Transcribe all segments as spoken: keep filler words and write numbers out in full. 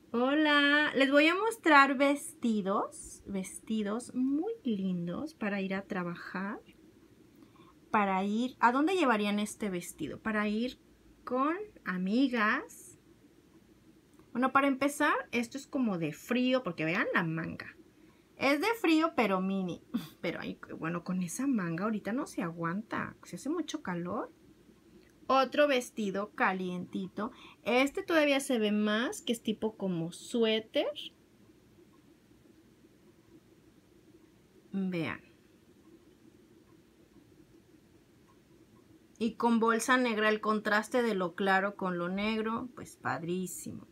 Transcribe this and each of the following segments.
Hola, les voy a mostrar vestidos, vestidos muy lindos para ir a trabajar. Para ir, ¿a dónde llevarían este vestido? Para ir con amigas. Bueno, para empezar, esto es como de frío, porque vean la manga. Es de frío, pero mini. Pero bueno, con esa manga ahorita no se aguanta. Se hace mucho calor. Otro vestido calientito. Este todavía se ve más, que es tipo como suéter. Vean. Y con bolsa negra, el contraste de lo claro con lo negro, pues padrísimo.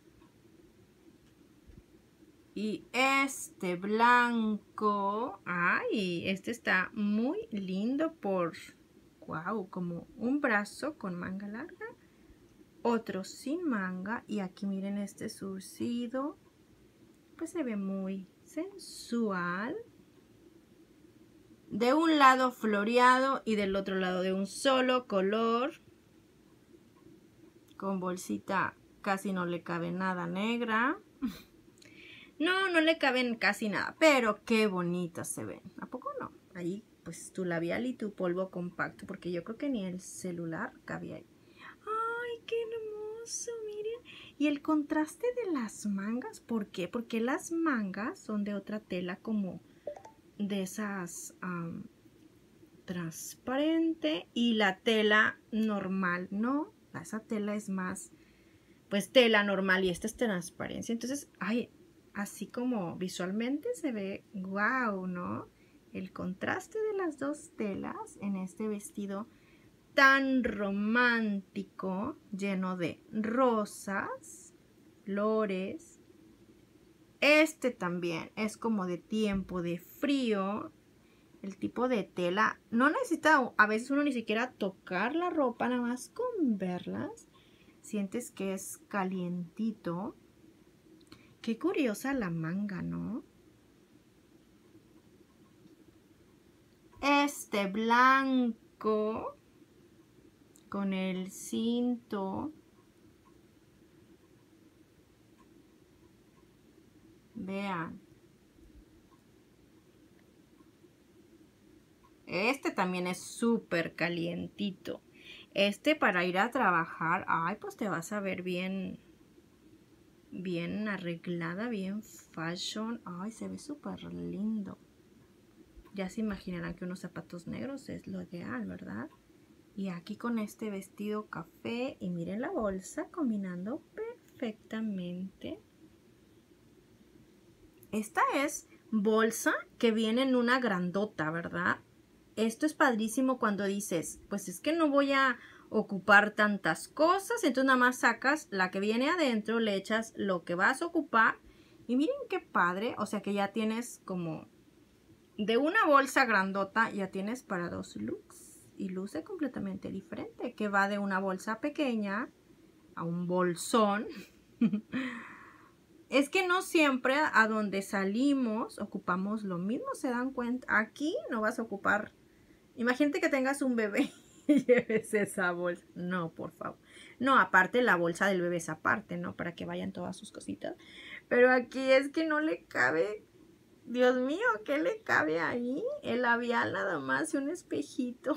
Y este blanco, ay, este está muy lindo por, wow, como un brazo con manga larga. Otro sin manga. Y aquí miren este surcido. Pues se ve muy sensual. De un lado floreado y del otro lado de un solo color. Con bolsita casi no le cabe nada negra. No, no le caben casi nada, pero qué bonitas se ven. ¿A poco no? Ahí pues tu labial y tu polvo compacto, porque yo creo que ni el celular cabía ahí. ¡Ay, qué hermoso! Miren. Y el contraste de las mangas, ¿por qué? Porque las mangas son de otra tela como de esas um, transparente, y la tela normal, ¿no? Esa tela es más, pues tela normal y esta es transparencia. Entonces, ay, así como visualmente se ve wow, ¿no? El contraste de las dos telas en este vestido tan romántico, lleno de rosas, flores. Este también es como de tiempo de frío. El tipo de tela no necesita a veces uno ni siquiera tocar la ropa, nada más con verlas sientes que es calientito. Qué curiosa la manga, ¿no? Este blanco con el cinto. Vean. Este también es súper calientito. Este para ir a trabajar, ay, pues te vas a ver bien, bien arreglada, bien fashion. Ay, se ve súper lindo. Ya se imaginarán que unos zapatos negros es lo ideal, ¿verdad? Y aquí con este vestido café y miren la bolsa combinando perfectamente. Esta es bolsa que viene en una grandota, ¿verdad? Esto es padrísimo cuando dices, pues es que no voy a ocupar tantas cosas, entonces nada más sacas la que viene adentro, le echas lo que vas a ocupar y miren qué padre, o sea que ya tienes como de una bolsa grandota, ya tienes para dos looks y luce completamente diferente, que va de una bolsa pequeña a un bolsón. Es que no siempre a donde salimos ocupamos lo mismo, ¿se dan cuenta? Aquí no vas a ocupar. Imagínate que tengas un bebé y lleves esa bolsa. No, por favor. No, aparte la bolsa del bebé es aparte, ¿no? Para que vayan todas sus cositas. Pero aquí es que no le cabe. Dios mío, ¿qué le cabe ahí? El labial nada más y un espejito.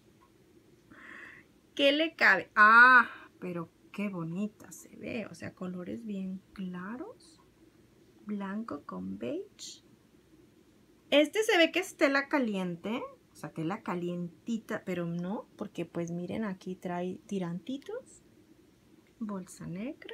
¿Qué le cabe? Ah, pero qué bonita se ve. O sea, colores bien claros. Blanco con beige. Este se ve que es tela caliente. O sea, tela calientita, pero no. Porque pues miren, aquí trae tirantitos. Bolsa negra.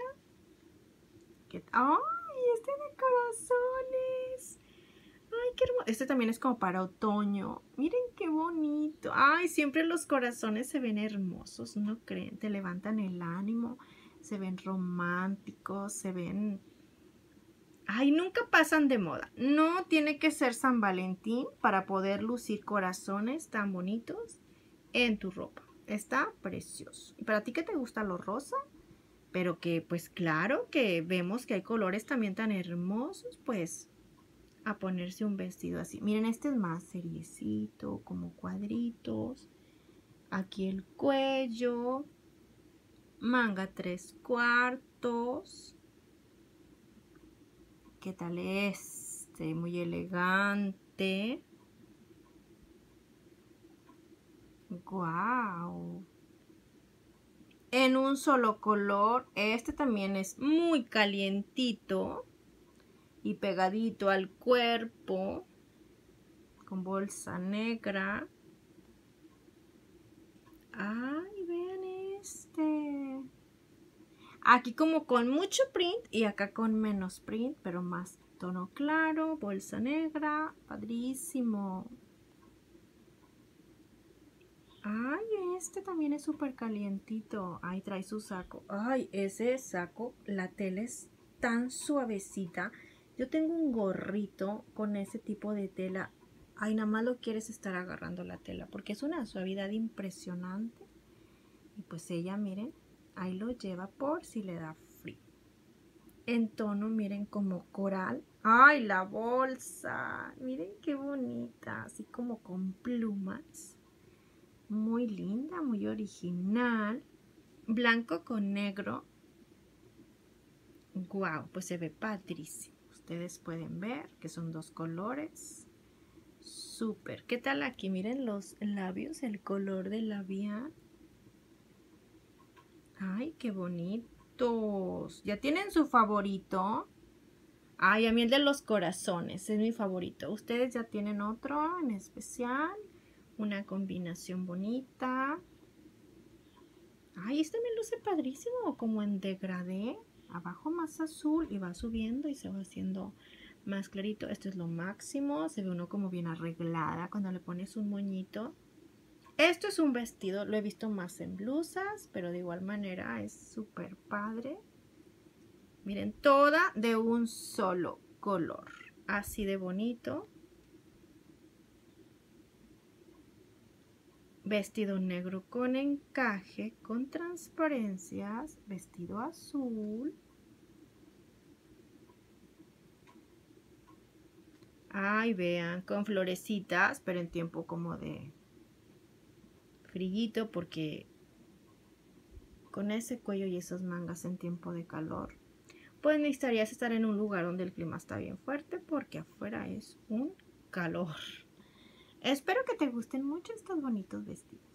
¡Ay! Este de corazones. Ay, qué hermoso. Este también es como para otoño. Miren qué bonito. Ay, siempre los corazones se ven hermosos, ¿no creen? Te levantan el ánimo. Se ven románticos, se ven... Ay, nunca pasan de moda. No tiene que ser San Valentín para poder lucir corazones tan bonitos en tu ropa. Está precioso. ¿Y para ti que te gusta lo rosa? Pero que pues claro que vemos que hay colores también tan hermosos, pues a ponerse un vestido así. Miren, este es más seriecito, como cuadritos. Aquí el cuello. Manga tres cuartos. ¿Qué tal este? Muy elegante. ¡Guau! En un solo color. Este también es muy calientito y pegadito al cuerpo, con bolsa negra. Ay, vean este. Aquí como con mucho print y acá con menos print, pero más tono claro, bolsa negra, padrísimo. Ay, este también es súper calientito. Ay, trae su saco. Ay, ese saco, la tela es tan suavecita. Yo tengo un gorrito con ese tipo de tela. Ay, nada más lo quieres estar agarrando la tela porque es una suavidad impresionante. Y pues ella, miren, ahí lo lleva por si le da frío. En tono, miren, como coral. Ay, la bolsa. Miren qué bonita, así como con plumas. Muy linda, muy original. Blanco con negro. Wow, pues se ve padrísimo. Ustedes pueden ver que son dos colores. Súper. ¿Qué tal aquí? Miren los labios, el color del labial. Ay, qué bonitos. ¿Ya tienen su favorito? Ay, a mí el de los corazones es mi favorito. ¿Ustedes ya tienen otro en especial? Una combinación bonita. Ay, este me luce padrísimo, como en degradé. Abajo más azul y va subiendo y se va haciendo más clarito. Esto es lo máximo. Se ve uno como bien arreglada cuando le pones un moñito. Esto es un vestido, lo he visto más en blusas, pero de igual manera es súper padre. Miren, toda de un solo color. Así de bonito. Vestido negro con encaje, con transparencias. Vestido azul. Ay, vean, con florecitas, pero en tiempo como de friguito, porque con ese cuello y esas mangas en tiempo de calor, pues necesitarías estar en un lugar donde el clima está bien fuerte, porque afuera es un calor. Espero que te gusten mucho estos bonitos vestidos.